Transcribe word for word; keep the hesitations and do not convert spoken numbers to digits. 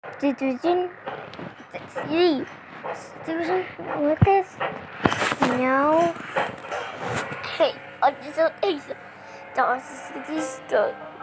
Substitution. See. Substitution. Look at this. Now. Hey, I just don't think so. That was this good.